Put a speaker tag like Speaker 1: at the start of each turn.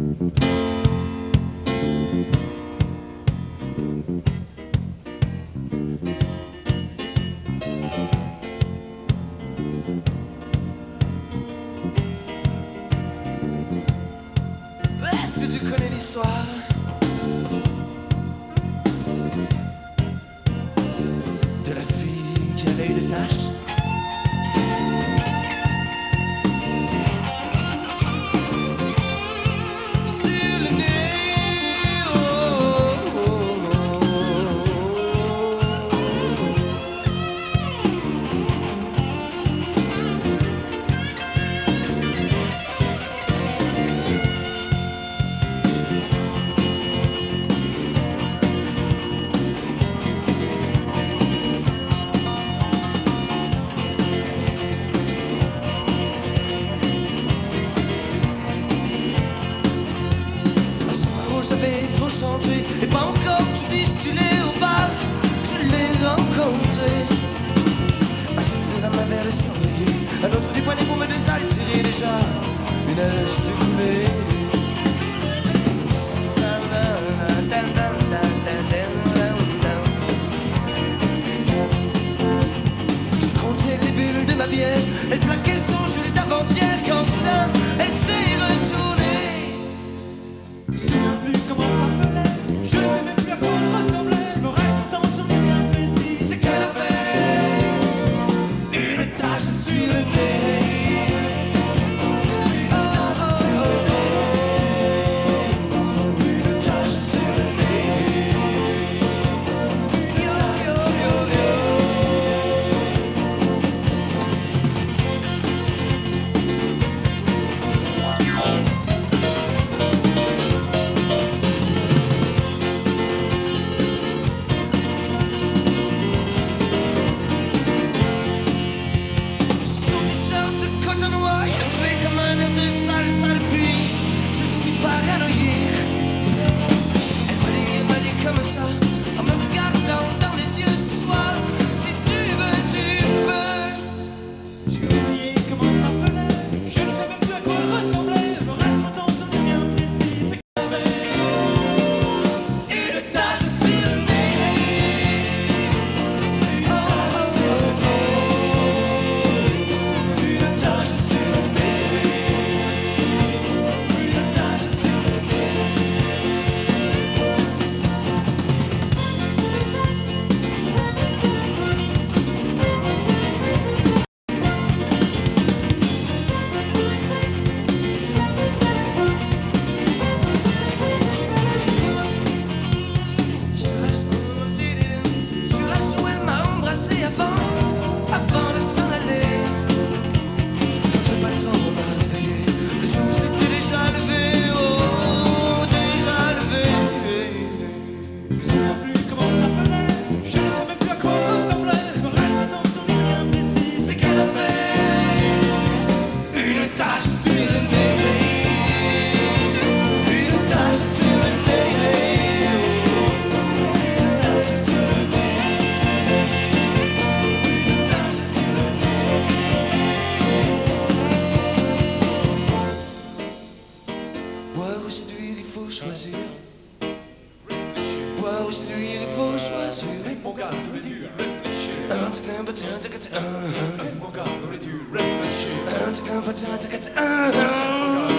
Speaker 1: Est-ce que tu connais l'histoire de la fille qui avait eu des taches? Sur le nez, oh, oh, oh, j'avais trop chanté et pas encore tout distillé au bar. Je l'ai rencontré. Ah, j'ai serré la main vers le cendrier, un autre du poignet pour me désaltérer. Déjà une heure s'était coulée. Je comptais les bulles de ma bière. Elle plaquait son jus d'avant-hier quand soudain elle s'est retournée.
Speaker 2: Je ne sais plus comment ça s'appelait, je ne sais même plus à quoi elle ressemblait. Me reste pourtant un souvenir bien précis,
Speaker 1: C'est qu'elle avait une tache sur le nez. Oh, oh, oh, oh. Une tache sur le nez. Yo, yo, yo, yo. Son t-shirt de coton noir, il avait comme un air de sale pluie. Je suis paranoïaque. Elle m'a dit comme ça, en me regardant dans les yeux ce soir. Si tu veux, tu peux.
Speaker 2: j'ai oublié comment ça s'appelait, je ne sais même plus à quoi elle ressemblait. Me reste pourtant un souvenir bien précis, c'est qu'elle avait
Speaker 1: Une tache sur le nez. Oh, oh, oh, oh. Une tache sur le nez. Une tache sur le nez. Sur la joue, elle m'a embrassé avant de s'en aller. Le patron m'a réveillé, le jour s'était déjà levé, oh, déjà levé.
Speaker 2: je ne sais plus comment ça s'appelait, je ne sais même plus à quoi elle ressemblait. Me reste pourtant un souvenir bien précis,
Speaker 1: C'est qu'elle avait une tache sur le nez. Une tache sur le nez. Une tache sur le nez. Une tache sur le nez. Boire ou séduire, il faut choisir. Boire ou séduire, il faut choisir.
Speaker 2: mon gars, devrais-tu réfléchir?
Speaker 1: Un truc un peu, un truc un.
Speaker 2: Mon gars, devrais-tu réfléchir?
Speaker 1: Un truc un peu, un truc un.